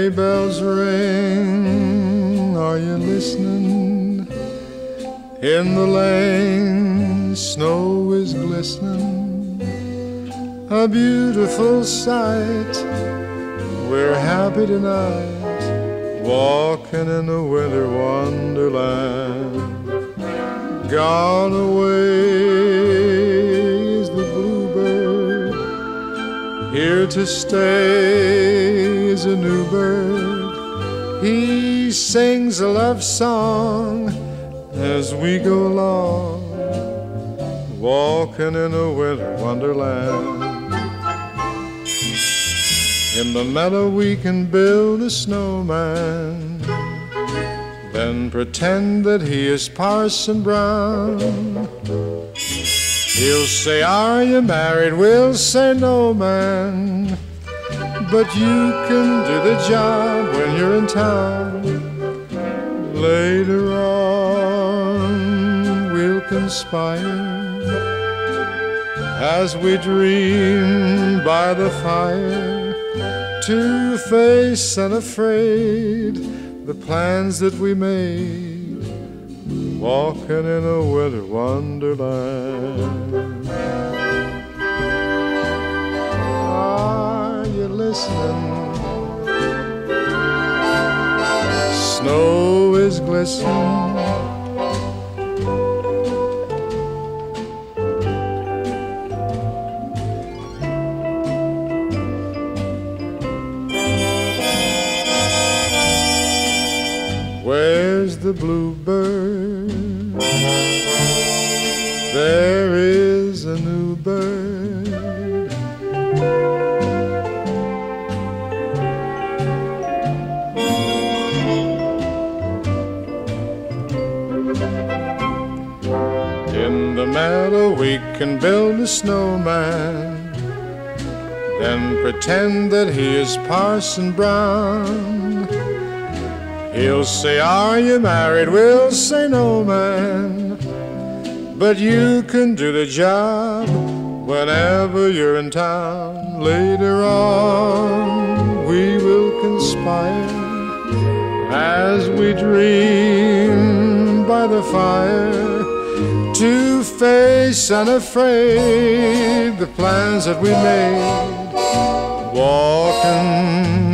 Sleigh bells ring, are you listening? In the lane, snow is glistening, a beautiful sight. We're happy tonight, walking in a winter wonderland. Gone away is the bluebird, here to stay is a new bird. He sings a love song as we go along, walking in a winter wonderland. In the meadow we can build a snowman, then pretend that he is Parson Brown. He'll say, are you married? We'll say, no, man. But you can do the job when you're in town. Later on we'll conspire as we dream by the fire, two-faced and afraid, the plans that we made, walking in a winter wonderland. Are you listening? Snow is glistening, where's the bluebird? There is a new bird. In the meadow we can build a snowman, then pretend that he is Parson Brown. He'll say, are you married? We'll say, no, man. But you can do the job whenever you're in town. Later on we will conspire as we dream by the fire, two-faced and afraid, the plans that we made, walking